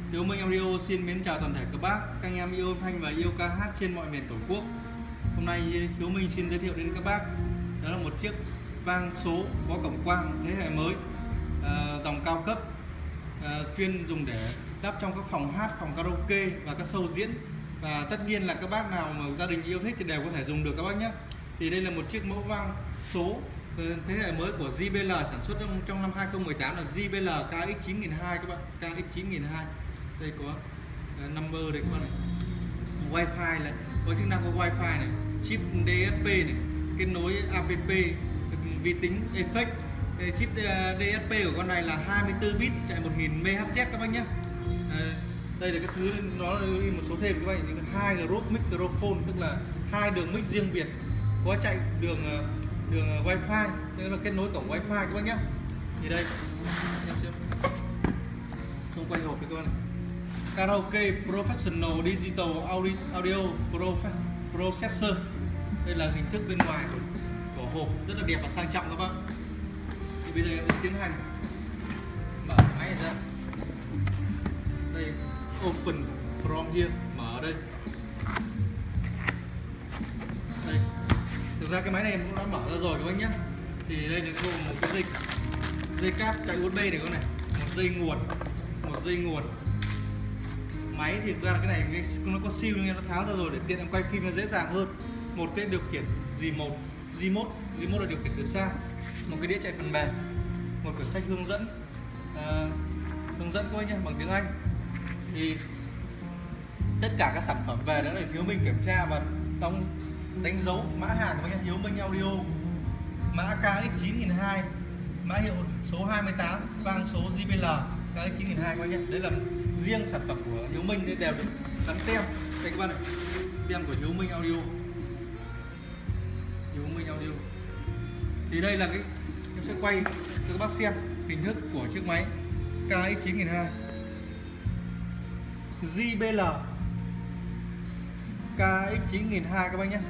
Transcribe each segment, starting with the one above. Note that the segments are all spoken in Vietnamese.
Hiếu Minh Audio xin mến chào toàn thể các bác, các anh em yêu âm thanh và yêu ca hát trên mọi miền tổ quốc. Hôm nay Hiếu Minh xin giới thiệu đến các bác đó là một chiếc vang số có cổng quang thế hệ mới, dòng cao cấp, chuyên dùng để lắp trong các phòng hát, phòng karaoke và các show diễn. Và tất nhiên là các bác nào mà gia đình yêu thích thì đều có thể dùng được các bác nhé. Thì đây là một chiếc mẫu vang số thế hệ mới của JBL, sản xuất trong năm 2018 là JBL KX9002 các bạn, KX9002. Đây có number đây các bạn này, wifi này, có chức năng có wifi này, chip DSP này, kết nối app, vi tính effect. Chip DSP của con này là 24 bit chạy 1000 MHz các bác nhé. Đây là cái thứ nó một số thêm các bạn, những hai group microphone, tức là hai đường mic riêng biệt, có chạy đường wifi, tức là kết nối cổng wifi các bác nhé. Thì đây xung quanh hộp này các bạn này, karaoke professional digital audio processor. Đây là hình thức bên ngoài của hộp, rất là đẹp và sang trọng các bạn. Thì bây giờ em sẽ tiến hành mở máy này ra. Đây, open from here, mở ở đây. Đây, thực ra cái máy này em cũng đã mở ra rồi các bác nhé. Thì đây là gồm một cái dây cáp chạy USB này con này, một dây nguồn. Máy thì thực ra là cái này nó có siêu nên nó tháo ra rồi để tiện em quay phim nó dễ dàng hơn. Một cái điều khiển remote là điều khiển từ xa, một cái đĩa chạy phần mềm, một quyển sách hướng dẫn các bác nhé, bằng tiếng Anh. Thì tất cả các sản phẩm về đó là Hiếu Minh kiểm tra và đánh dấu mã hàng các bác nhé, Hiếu Minh Audio, mã KX9002, mã hiệu số 28, vang số JBL KX9002 các bác nhé. Đấy là riêng sản phẩm của Hiếu Minh đều được gắn tem. Đây các bạn này, tem của Hiếu Minh Audio. Thì đây là cái em sẽ quay cho các bác xem hình thức của chiếc máy KX9002 JBL KX9002 các bác nhé.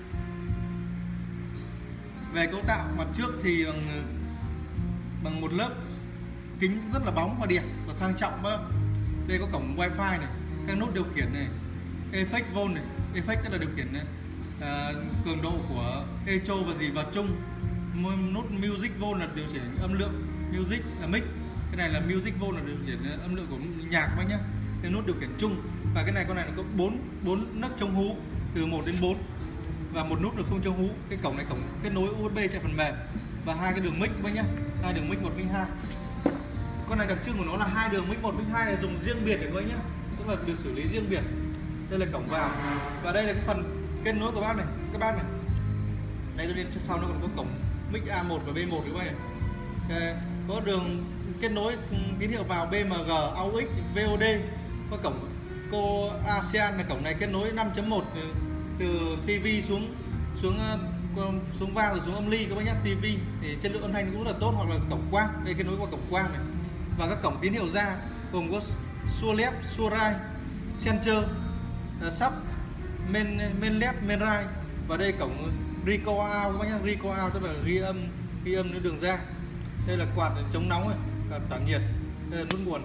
Về cấu tạo mặt trước thì bằng một lớp kính rất là bóng và đẹp và sang trọng bác. Đây có cổng wifi này, các nút điều khiển này, effect vol này, effect tức là điều khiển này, cường độ của echo và dì vào chung. Nút music vol là điều khiển âm lượng, music là mic. Cái này là music vol là điều khiển âm lượng của nhạc bác nhé. Cái nút điều khiển chung. Và cái này con này nó có 4 nấc chống hú từ 1 đến 4 và một nút là không chống hú. Cái cổng này cổng kết nối USB chạy phần mềm và hai cái đường mic bác nhé, hai đường mic 1 mic 2. Con này đặc trưng của nó là hai đường mic 1 mic 2 là dùng riêng biệt để các bác nhé, tức là được xử lý riêng biệt. Đây là cổng vào và đây là cái phần kết nối của bác này, các bác này. Đây lên sau nó còn có cổng mic A1 và B1 các bác này. Có đường kết nối tín hiệu vào BMG, AUX, VOD. Có cổng cô ASEAN là cổng này kết nối 5.1 từ TV xuống vang rồi xuống âm ly các bác nhé. TV thì chất lượng âm thanh cũng rất là tốt, hoặc là cổng quang, đây kết nối qua cổng quang này. Và các cổng tín hiệu ra gồm có xua left, xua right, center, sub, main left, main right. Và đây cổng recoil out các bác nhé, recoil out tức là ghi âm đến đường ra. Đây là quạt chống nóng này, quạt tản nhiệt. Đây là nút nguồn.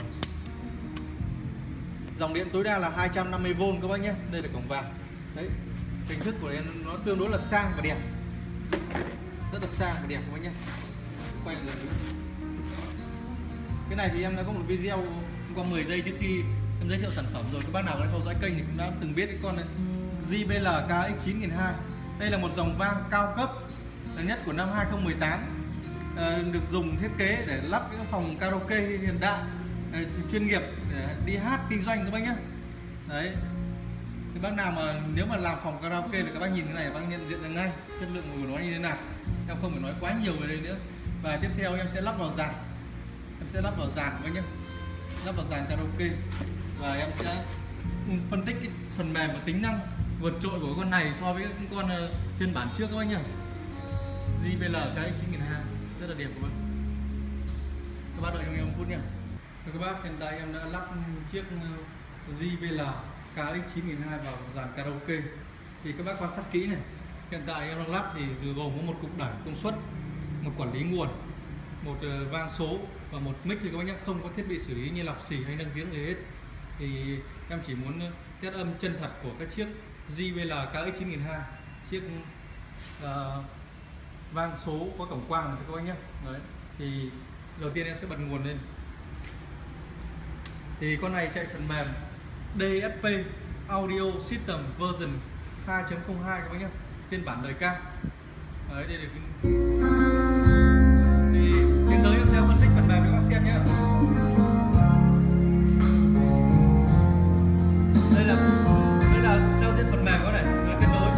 Dòng điện tối đa là 250V các bác nhé. Đây là cổng vào. Đấy, hình thức của nó tương đối là sang và đẹp, rất là sang và đẹp các bác nhé. Quay lần nữa. Cái này thì em đã có một video qua 10 giây trước khi em giới thiệu sản phẩm rồi. Các bác nào đã theo dõi kênh thì cũng đã từng biết cái con này, JBL KX9002. Đây là một dòng vang cao cấp lớn nhất của năm 2018, được dùng thiết kế để lắp những phòng karaoke hiện đại, chuyên nghiệp để đi hát kinh doanh các bác nhé. Đấy, thì bác nào mà nếu mà làm phòng karaoke thì các bác nhìn cái này, bác nhận diện được ngay chất lượng của nó như thế nào. Em không phải nói quá nhiều về đây nữa. Và tiếp theo em sẽ lắp vào dàn, các bác nhé, lắp vào dàn karaoke và em sẽ phân tích cái phần mềm và tính năng vượt trội của con này so với những con phiên bản trước các bác nhé. JBL KX9002 rất là đẹp các bác. Các bác đợi em 1 phút nhé. Các bác, hiện tại em đã lắp chiếc JBL KX9002 vào dàn karaoke. Thì các bác quan sát kỹ này, hiện tại em đang lắp thì gồm có một cục đẩy công suất, một quản lý nguồn, một vang số và một mic thì các bác nhé, không có thiết bị xử lý như lọc xỉ hay nâng tiếng gì hết. thì em chỉ muốn test âm chân thật của các chiếc JBL KX9200, chiếc vang số có cổng quang này các bác nhé. Đấy, thì đầu tiên em sẽ bật nguồn lên. Thì con này chạy phần mềm DSP Audio System version 2.02 các bác nhé, phiên bản đời cao. Đấy, đây là thì tiến tới em sẽ phân tích phần mềm cho các bác xem nhé. Đây là giao diện phần mềm có này, là kết nối.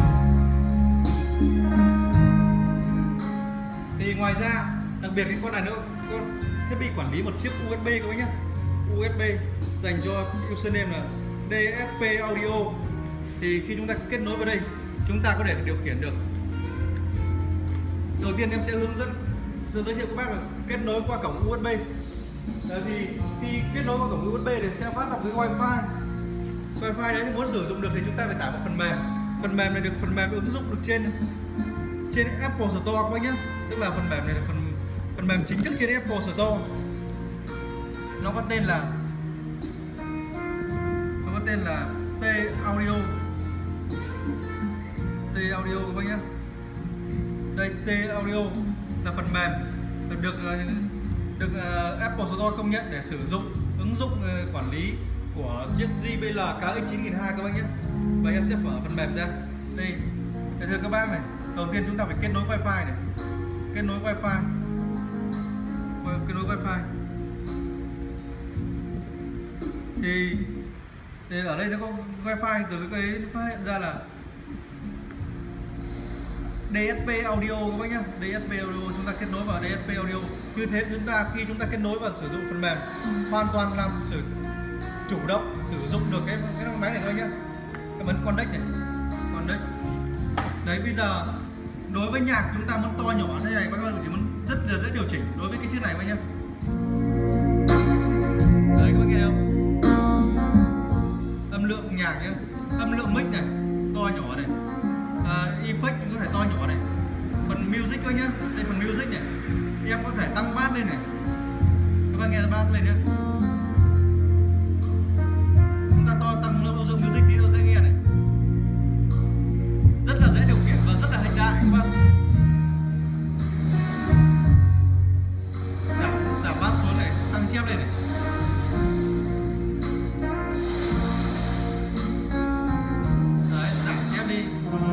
Thì ngoài ra đặc biệt cái con này nữa, con thiết bị quản lý một chiếc USB các bác nhé, USB dành cho username là DSP Audio. Thì khi chúng ta kết nối vào đây, chúng ta có thể điều khiển được. Đầu tiên em sẽ hướng dẫn giới thiệu các bác là kết nối qua cổng USB. Đấy, thì khi kết nối qua cổng USB thì sẽ phát ra cái Wi-Fi. Wi-Fi đấy thì muốn sử dụng được thì chúng ta phải tải một phần mềm. Phần mềm này được ứng dụng được trên Apple Store các bác nhé. Tức là phần mềm này là phần mềm chính thức trên Apple Store. Nó có tên là T Audio. T Audio các bác nhé. Đây, T Audio là phần mềm được Apple Store công nhận để sử dụng ứng dụng quản lý của chiếc JBL KX9200 các bác nhé. Và em sẽ mở phần mềm ra. Đây, thưa các bác này, đầu tiên chúng ta phải kết nối Wi-Fi này, kết nối Wi-Fi. Thì ở đây nó có Wi-Fi, từ cái phát hiện ra là DSP Audio các bác nhé. DSP Audio, chúng ta kết nối vào DSP Audio. Như thế khi chúng ta kết nối và sử dụng phần mềm, hoàn toàn làm chủ động sử dụng được cái máy này thôi nhé. Cái bấm connect này, connect. Đấy, bây giờ đối với nhạc chúng ta muốn to nhỏ thế này, các bạn chỉ muốn rất là dễ điều chỉnh đối với cái chiếc này các bác nhé. Đấy, các bác nghe không? Âm lượng nhạc nhé, âm lượng mic này, to nhỏ này, effect có thể to nhỏ này. Phần music các nhé, đây phần music này, em có thể tăng bass lên này, các bạn nghe bass lên nhé. Chúng ta tăng âm lượng music tí dễ nghe này, rất là dễ điều khiển và rất là hiện đại các bạn. Giảm bass xuống này, tăng chép lên này. Đấy, giảm chép đi.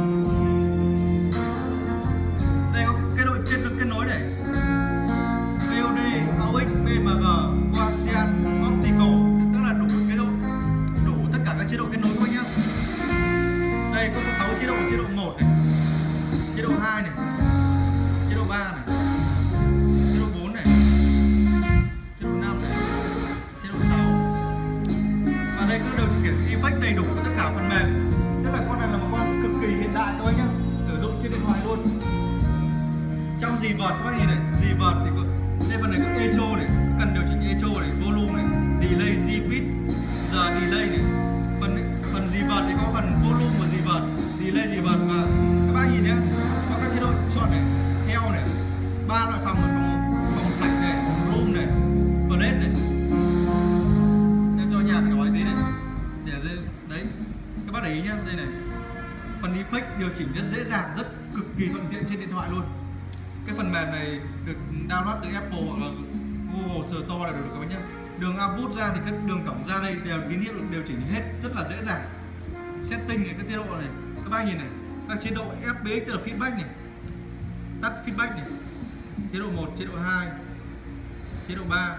Đây có cái độ trên kết nối này, VOD, AUX, BMG, Quasian, Optical, tức là đủ tất cả các chế độ kết nối các bác nhé. Đây có 6 chế độ 1 này, chế độ 2 này, chế độ 3 này, chế độ 4 này, chế độ 5 này, chế độ 6. Và đây có điều khiển effect đầy đủ tất cả phần mềm. Tức là con này là một con cực kỳ hiện đại thôi nhá, sử dụng trên điện thoại luôn. Trong reverb các bác nhìn này, reverb thì đây phần này có echo này, cần điều chỉnh echo này, volume này, delay, repeat, giờ delay này. Phần reverb thì có phần volume và reverb, delay, reverb. Và các bác nhìn nhé, có các chế độ chọn này, heo này, 3 loại phòng sạch này, room này, plate này. Em cho nhạc nhỏ tí này, để đấy, các bác để ý nhé, đây này. Phần effect điều chỉnh rất dễ dàng, rất cực kỳ thuận tiện trên điện thoại luôn. Cái phần mềm này được download từ Apple hoặc là Google Store là được các bác nhé. Đường output ra thì cái đường cổng ra đây đều tín hiệu được điều chỉnh hết rất là dễ dàng. Setting này, cái chế độ này, các bác nhìn này, các chế độ FBX tức là feedback này, tắt feedback này, chế độ 1, chế độ 2, chế độ 3,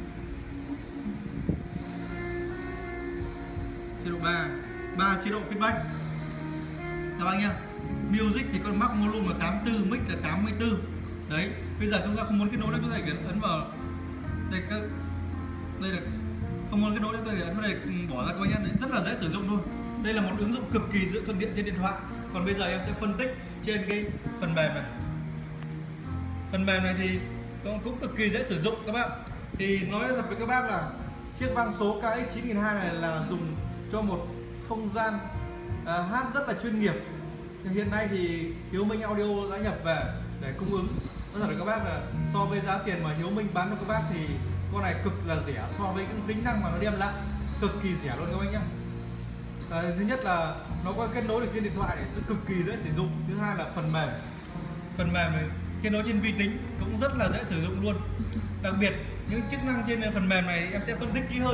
chế độ 3 chế độ feedback các bác nhá. Music thì con max volume là 84, mic là 84. Đấy, bây giờ chúng ta không muốn kết nối nữa, chúng ta phải ấn vào đây, đây là không muốn kết nối nữa, tôi ấn vào đây bỏ ra các bác nhá. Rất là dễ sử dụng luôn. Đây là một ứng dụng cực kỳ thuận tiện trên điện thoại. Còn bây giờ em sẽ phân tích trên cái phần mềm này. Phần mềm này thì cũng cực kỳ dễ sử dụng các bạn. Thì nói thật với các bác là chiếc vang số KX9200 này là dùng cho một không gian hát rất là chuyên nghiệp. Hiện nay thì Hiếu Minh Audio đã nhập về để cung ứng. Nói thật với các bác là so với giá tiền mà Hiếu Minh bán cho các bác thì con này cực là rẻ so với những tính năng mà nó đem lại. cực kỳ rẻ luôn các bác nhá. Thứ nhất là nó có kết nối được trên điện thoại rất cực kỳ dễ sử dụng. Thứ hai là phần mềm này kết nối trên vi tính cũng rất là dễ sử dụng luôn. Đặc biệt những chức năng trên phần mềm này em sẽ phân tích kỹ hơn.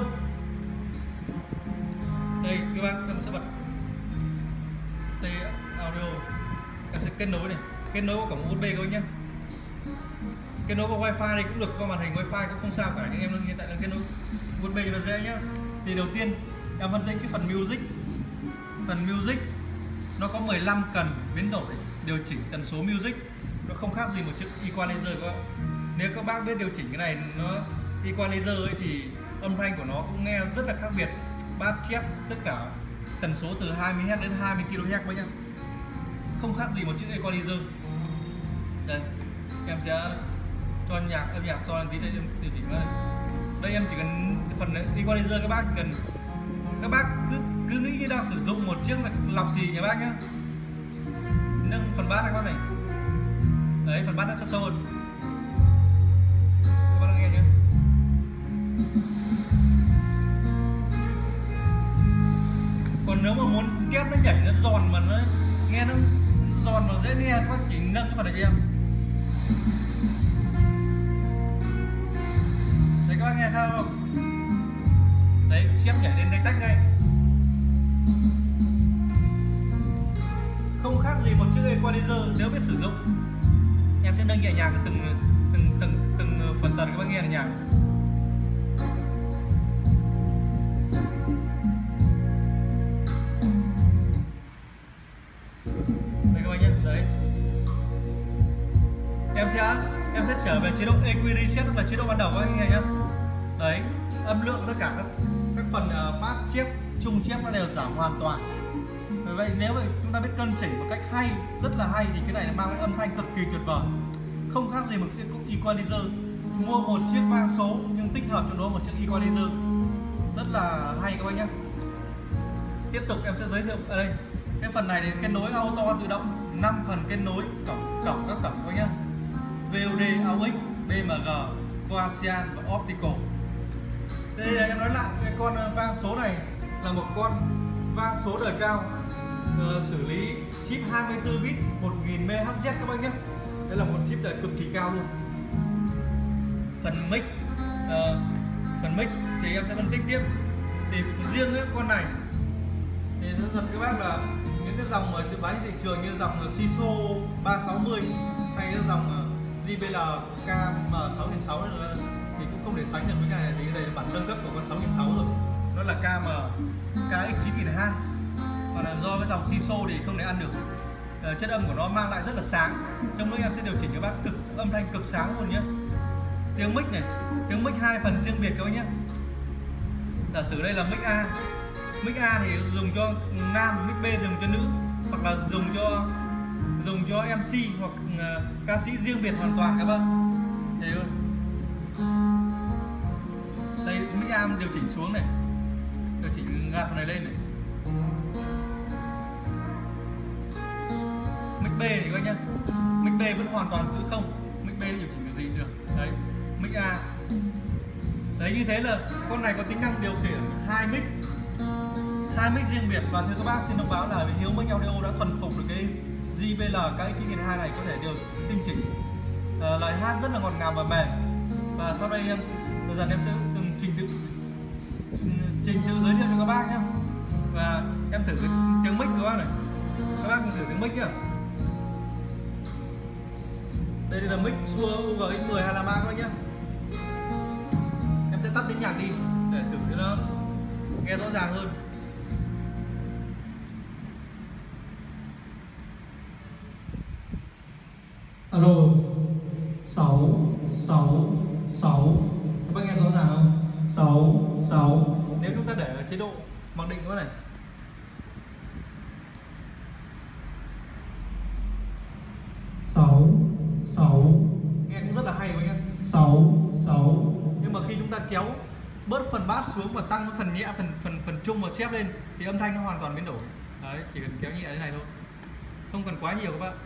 Đây các bác, em sẽ bật T audio, em sẽ kết nối này, kết nối qua cổng USB các bác nhé. Kết nối qua wifi này cũng được, qua màn hình wifi cũng không sao cả, nhưng em hiện tại là kết nối USB cho nó dễ nhá. Thì đầu tiên em phân tích cái phần music nó có 15 cần biến đổi điều chỉnh tần số music, nó không khác gì một chiếc equalizer các bạn. Nếu các bác biết điều chỉnh cái này, nó equalizer ấy, thì âm thanh của nó cũng nghe rất là khác biệt. Bass chép tất cả tần số từ 20Hz đến 20 kHz với nhá, không khác gì một chiếc equalizer. Đây em sẽ cho âm nhạc to lên tí để em điều chỉnh đây. Đây em chỉ cần phần equalizer, các bác cứ nghĩ như đang sử dụng một chiếc lọc xì nhà bác nhá. Nâng phần bass này các bác này, đấy phần bass nó sẽ sâu hơn, các bác nghe nhé. Còn nếu mà muốn kép nó nhảy nó giòn mà nó nghe nó giòn và dễ nghe, các bác chỉ nâng cái phần này cho em. Đấy các bác nghe sao không? Đấy, chép nhảy lên đây tách ngay, không khác gì một chiếc equalizer nếu biết sử dụng. Em sẽ nâng nhẹ nhàng từng phần tần các bác nghe này nhạc. Đây các bác nhé, đấy. Em sẽ trở về chế độ EQ reset, là chế độ ban đầu các bác nghe nhé. Đấy, âm lượng tất cả các phần bass chép, trung chép nó đều giảm hoàn toàn. Vì vậy nếu mà chúng ta biết cân chỉnh một cách hay, rất là hay, thì cái này mang lại âm thanh cực kỳ tuyệt vời, không khác gì một chiếc equalizer. Mua một chiếc vang số nhưng tích hợp cho nó một chiếc equalizer, rất là hay các bác nhé. Tiếp tục em sẽ giới thiệu ở đây cái phần này thì kết nối auto tự động, 5 phần kết nối cổng các cổng các nhé: VOD, AUX, BMG, Quasian và Optical. Đây là em nói lại, cái con vang số này là một con vang số đời cao, xử lý chip 24 bit 1000 MHz các bác nhé. Đây là một chip đời cực kỳ cao luôn. Phần mic thì em sẽ phân tích tiếp. Thì riêng cái con này thì nói thật các bác là những cái dòng mà bán thị trường như dòng Siso 360 hay cái dòng JBL KM6.6 thì cũng không để sánh được với cái này, vì đây là bản nâng cấp của con 6.6 rồi, nó là KX9002. Còn là do với dòng Siso thì không thể ăn được. Chất âm của nó mang lại rất là sáng. Trong lúc em sẽ điều chỉnh cho bác âm thanh cực sáng luôn nhé. Tiếng mic này, tiếng mic 2 phần riêng biệt các bác nhé. Giả sử đây là mic A. Mic A thì dùng cho nam, mic B dùng cho nữ, hoặc là dùng cho MC hoặc ca sĩ riêng biệt hoàn toàn các bác. Thế luôn. Đây mic A điều chỉnh xuống này, điều chỉnh gạt phần này lên này. Mic B này các bác nhá, mic B vẫn hoàn toàn giữ không, mic B điều chỉnh được gì được. Đấy, mic A. Đấy, như thế là con này có tính năng điều khiển hai mic riêng biệt. Và thưa các bác, xin thông báo là Hiếu Mic Audio đã thuần phục được cái JBL KX9002 này, có thể điều tinh chỉnh lời hát rất là ngọt ngào và mềm. Và sau đây dần dần em sẽ từng trình tự giới thiệu cho các bác nhé. Và em thử cái tiếng mic của các bác này, các bác cùng thử tiếng mic nhá. Đây là mic Shure UGX10 Halama các bác nhé. Em sẽ tắt tiếng nhạc đi để thử cho nó nghe rõ ràng hơn. Alo 666. Các bác nghe rõ ràng không? 66. Nếu chúng ta để ở chế độ mặc định các bác này, 66. nghe cũng rất là hay các bác nhé. 66. Nhưng mà khi chúng ta kéo bớt phần bass xuống và tăng phần nhẹ, phần trung và chép lên thì âm thanh nó hoàn toàn biến đổi. Đấy, chỉ cần kéo nhẹ thế này thôi, không cần quá nhiều các bạn,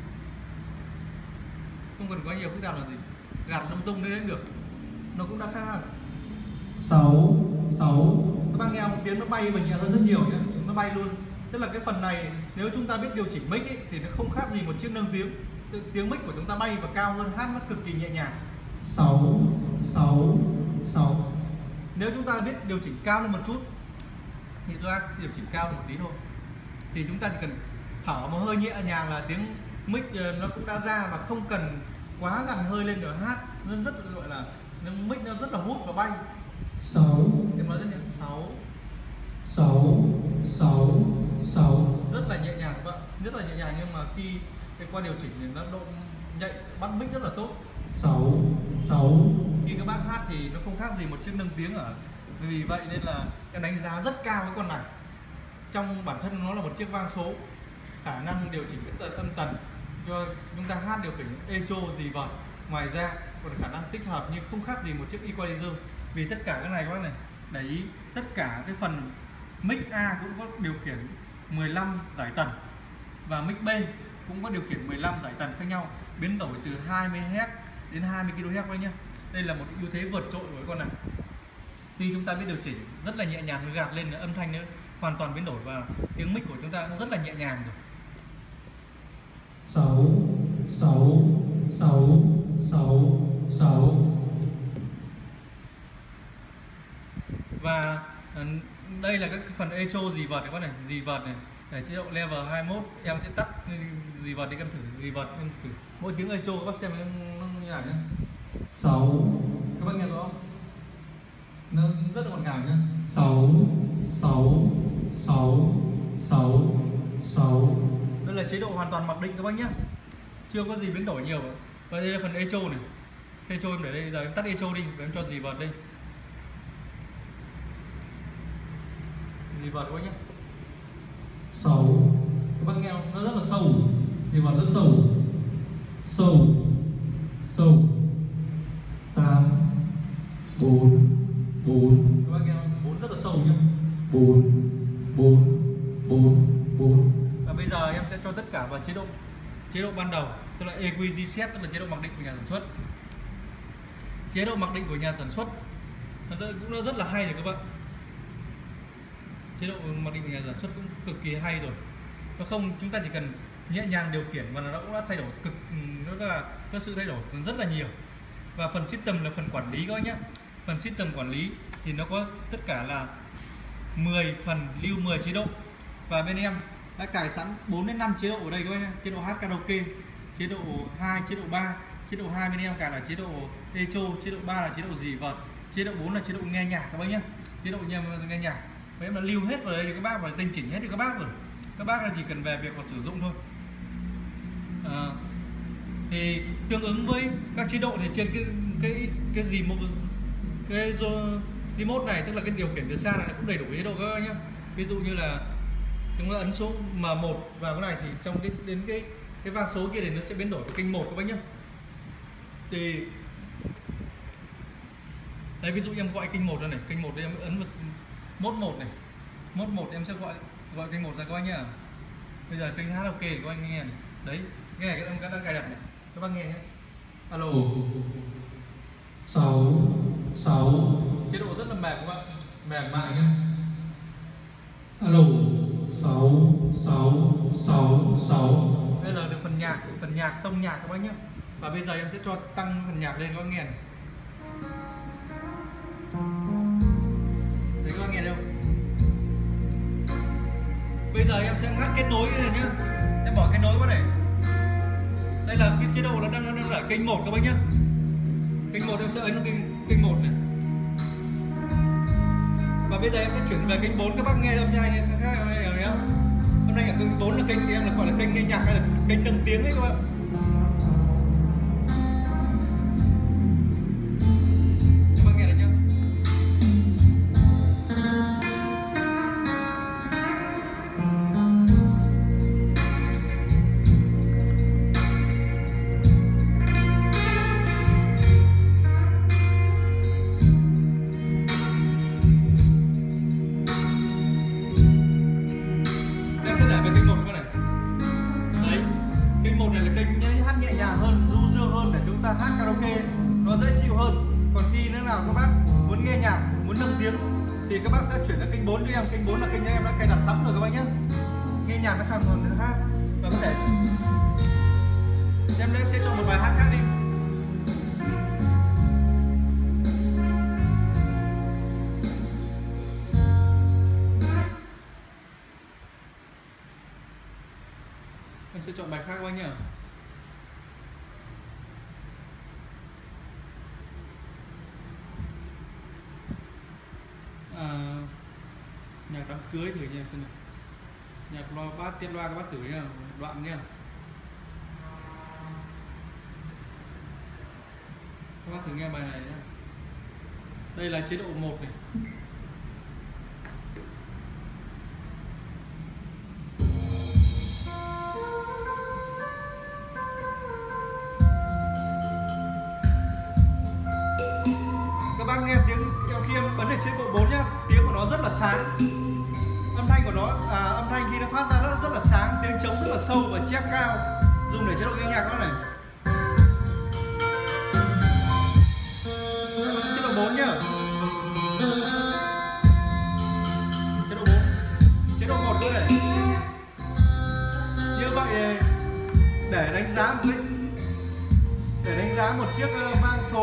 không cần quá nhiều phức tạp là gì, gạt lung tung đến được, nó cũng đã khác hẳn. 66. Các bác nghe không? Tiếng nó bay và nhẹ hơn rất nhiều nhé, nó bay luôn. Tức là cái phần này nếu chúng ta biết điều chỉnh mic ấy, thì nó không khác gì một chiếc nâng tiếng. Tiếng mic của chúng ta bay và cao hơn, hát nó cực kỳ nhẹ nhàng. 6 6 6. Nếu chúng ta biết điều chỉnh cao lên một chút thì chúng ta điều chỉnh cao lên một tí thôi, thì chúng ta chỉ cần thở một hơi nhẹ nhàng là tiếng mic nó cũng đã ra, và không cần quá gần hơi lên rồi hát. Nó rất gọi là mic nó rất là hút và bay. 6 Em nói rất nhẹ. 6 6 6 6. rất là nhẹ nhàng các bạn, rất là nhẹ nhàng, nhưng mà khi cái qua điều chỉnh thì nó độ nhạy bắt mic rất là tốt. 6 6. Khi các bác hát thì nó không khác gì một chiếc nâng tiếng ở. Vì vậy nên là em đánh giá rất cao cái con này. Trong bản thân nó là một chiếc vang số, khả năng điều chỉnh cái âm tần cho chúng ta hát, điều khiển echo gì vời. Ngoài ra còn khả năng tích hợp nhưng không khác gì một chiếc equalizer. Vì tất cả cái này các bác này, để ý tất cả cái phần mic A cũng có điều khiển 15 giải tần, và mic B cũng có điều khiển 15 giải tần khác nhau, biến đổi từ 20 Hz đến 20 kHz đấy nhá. Đây là một ưu thế vượt trội của con này. Khi chúng ta biết điều chỉnh rất là nhẹ nhàng, gạt lên âm thanh nữa hoàn toàn biến đổi, và tiếng mic của chúng ta cũng rất là nhẹ nhàng rồi. 6 6 6 6 6. Và đây là các phần echo dì vợt các bạn này, dì vợt này, để chế độ level 21 em sẽ tắt dì vợt đi, em thử dì vợt, em thử mỗi tiếng echo các bác xem nó như nào nhé. 6 Các bác nghe rõ không? Nó rất là ngọt ngào nhé. 6 6 6 6 6. Đây là chế độ hoàn toàn mặc định các bác nhé, chưa có gì biến đổi nhiều. Và đây là phần echo này, echo em để đây, giờ em tắt echo đi và em cho dì vợt đây, dì vợt các bác nhé. 6. Các bác nghe không? Nó rất là sâu, Dì vợt rất sâu. Sâu. Sâu. 8 4 4. các bác nghe không? 4 rất là sâu nhé. 4 4 4 4. Và bây giờ em sẽ cho tất cả vào chế độ ban đầu, tức là EQG set, tức là chế độ mặc định của nhà sản xuất. Chế độ mặc định của nhà sản xuất cũng rất là hay rồi các bạn. Chế độ mặc định của nhà sản xuất cũng cực kỳ hay rồi. Nó không, chúng ta chỉ cần nhẹ nhàng điều khiển và nó cũng đã thay đổi nó là có sự thay đổi rất là nhiều. Và phần system là phần quản lý các bác nhé. Phần system quản lý thì nó có tất cả là 10 phần, lưu 10 chế độ. Và bên em đã cài sẵn 4 đến 5 chế độ ở đây các bác nhé. Chế độ hát karaoke, chế độ 2, chế độ 3. Chế độ 2 bên em cài là chế độ echo, chế độ 3 là chế độ dì vợt, chế độ 4 là chế độ nghe nhạc các bác nhé. Chế độ nghe nhạc. Và em đã lưu hết vào đây cho các bác và tinh chỉnh hết cho các bác rồi. Các bác là chỉ cần về việc và sử dụng thôi. Thì tương ứng với các chế độ thì trên cái remote này, tức là cái điều khiển từ xa này cũng đầy đủ chế độ các bác nhé. Ví dụ như là chúng ta ấn số M1 vào cái này thì trong đến cái vang số kia thì nó sẽ biến đổi kênh 1 các bác nhé. Thì đây, ví dụ em gọi kênh 1 ra này, kênh 1 đây em ấn vào mode 1 này. Mode 1 em sẽ gọi kênh 1 ra các bác nhé. Bây giờ kênh hát ok các bác nghe này. Đấy, cái này em đã cài đặt này. Các bác nghe nhé. Alo. 6 6. Chế độ rất là mềm các bạn, mềm mại nhé. Alo. 6 6 6 6. Đây là phần nhạc, tông nhạc các bác nhé. Và bây giờ em sẽ cho tăng phần nhạc lên các bác nghe này. Đấy, các bác nghe đâu? Bây giờ em sẽ ngắt kết nối này nhá. Em bỏ kết nối vào này. Đây là cái chế độ nó đang là kênh 1 các bác nhé. Kênh 1 em sẽ ấn vào kênh 1 này. Và bây giờ em sẽ chuyển về kênh 4, các bác nghe âm thanh này khác nhé. Hôm nay ở kênh 4 là kênh em là gọi là kênh nghe nhạc hay là kênh nâng tiếng ấy các bạn. Các bác nghe được chưa? Kênh 1 này là kênh thì các bác sẽ chuyển sang kênh 4 cho em. Kênh 4 là kênh em đã cài đặt sẵn rồi các bác nhé, nghe nhạc nó khác hơn hát và có thể em sẽ chọn một bài hát khác đi. Em sẽ chọn bài khác các bác nhé. Nhạc đám cưới thử nha, xem nào. Nhạc loa bát tiếp loa các bác thử nha, đoạn nha. Các bác thử nghe bài này nhé. Đây là chế độ 1 này. Các bác nghe tiếng khi em bấm ở chế độ 4 nhá, tiếng của nó rất là sáng. Âm thanh của nó âm thanh khi nó phát ra rất là sáng, tiếng trống rất là sâu và chép cao, dùng để chế độ nghe nhạc các bác này. Chế độ 4 nhá. Chế độ 4. Chế độ 1 nữa này. Như vậy để đánh giá một chiếc vang số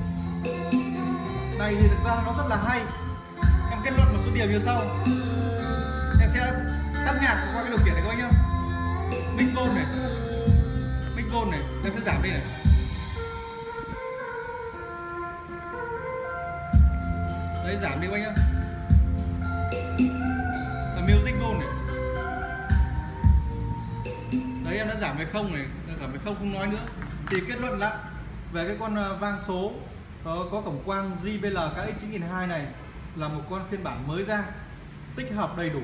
này thì thực ra nó rất là hay. Em kết luận một số điều như sau. Em sẽ tắt nhạc qua cái điều khiển này các bác nhá. Mic vol này, em sẽ giảm đi này. Đấy, giảm đi các bác nhá. Là music vol này. Đấy, em đã giảm về không này, giảm về không nói nữa. Thì kết luận lại về cái con vang số có cổng quang JBL KX9002 này là một con phiên bản mới ra, tích hợp đầy đủ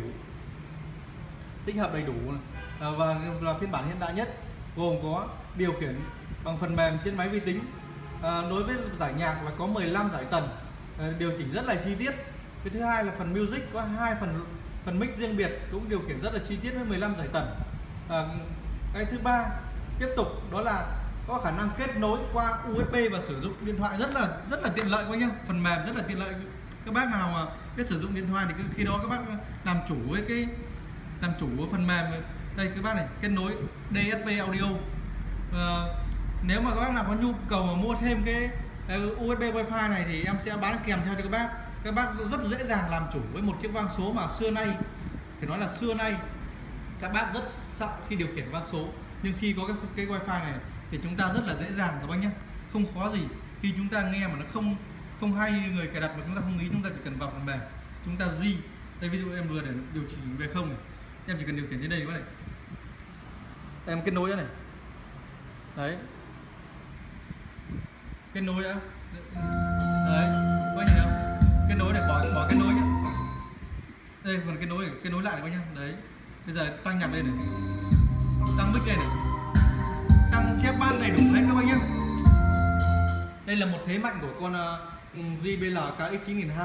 và là phiên bản hiện đại nhất, gồm có điều khiển bằng phần mềm trên máy vi tính. Đối với giải nhạc là có 15 giải tần, điều chỉnh rất là chi tiết. Cái thứ hai là phần music có 2 phần mic riêng biệt, cũng điều khiển rất là chi tiết với 15 giải tần. Cái thứ ba tiếp tục đó là có khả năng kết nối qua USB và sử dụng điện thoại rất là tiện lợi các bác nhé. Phần mềm rất là tiện lợi. Các bác nào mà biết sử dụng điện thoại thì khi đó các bác làm chủ với phần mềm. Đây các bác này, kết nối DSP audio. Nếu mà các bác nào có nhu cầu mà mua thêm cái USB Wi-Fi này thì em sẽ bán kèm theo cho các bác. Các bác rất dễ dàng làm chủ với một chiếc vang số mà xưa nay, phải nói là xưa nay các bác rất sợ khi điều khiển vang số, nhưng khi có cái Wi-Fi này thì chúng ta rất là dễ dàng các bác nhé, không khó gì. Khi chúng ta nghe mà nó không hay người cài đặt mà chúng ta không nghĩ, chúng ta chỉ cần vào phần mềm, chúng ta di. Đây ví dụ em vừa để điều chỉnh về không này, em chỉ cần điều khiển trên đây các này, em kết nối đó này, đấy, kết nối đã, đấy, có nhìn không? Kết nối này, bỏ kết nối nhé. Đây còn kết nối lại các bác nhé. Đấy, bây giờ tăng nhạc lên này, tăng mic lên này, tăng chép bass đầy đủ hết các bác nhé. Đây là một thế mạnh của con JBL KX9002.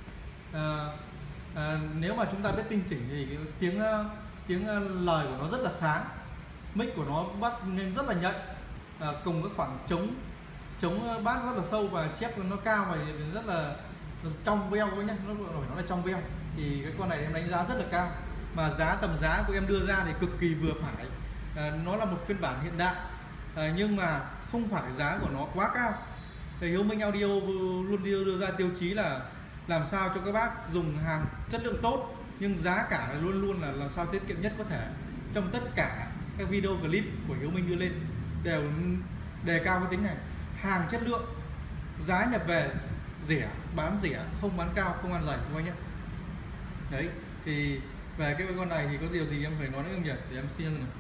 Nếu mà chúng ta biết tinh chỉnh thì tiếng lời của nó rất là sáng, mic của nó bắt nên rất là nhạy, cùng với khoảng trống bass rất là sâu và chép nó cao và rất là trong veo các nhé, nó là trong veo. Thì cái con này em đánh giá rất là cao, mà tầm giá của em đưa ra thì cực kỳ vừa phải. Nó là một phiên bản hiện đại, nhưng mà không phải giá của nó quá cao. Thì Hiếu Minh Audio luôn đưa ra tiêu chí là làm sao cho các bác dùng hàng chất lượng tốt, nhưng giá cả luôn luôn là làm sao tiết kiệm nhất có thể. Trong tất cả các video clip của Hiếu Minh đưa lên đều đề cao cái tính này: hàng chất lượng, giá nhập về rẻ, bán rẻ, không bán cao, không ăn dày các bác nhé. Đấy, thì về cái con này thì có điều gì em phải nói nữa không nhỉ? Để em xem này.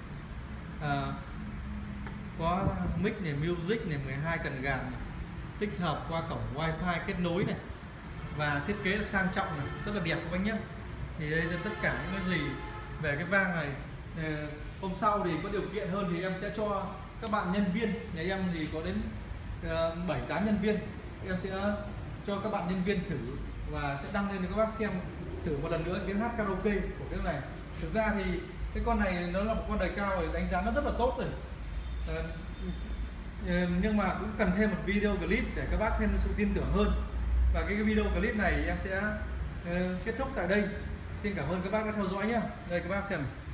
Có mic này, music này, 12 cần gạt này, tích hợp qua cổng Wi-Fi kết nối này, và thiết kế sang trọng này, rất là đẹp các bác nhé. Thì đây là tất cả những cái gì về cái vang này. Hôm sau thì có điều kiện hơn thì em sẽ cho các bạn nhân viên, nhà em thì có đến 7-8 nhân viên, em sẽ cho các bạn nhân viên thử và sẽ đăng lên cho các bác xem thử một lần nữa tiếng hát karaoke của cái này. Thực ra thì cái con này nó là một con đời cao rồi, đánh giá nó rất là tốt rồi. Nhưng mà cũng cần thêm một video clip để các bác thêm sự tin tưởng hơn. Và cái video clip này em sẽ kết thúc tại đây. Xin cảm ơn các bác đã theo dõi nhé. Đây các bác xem.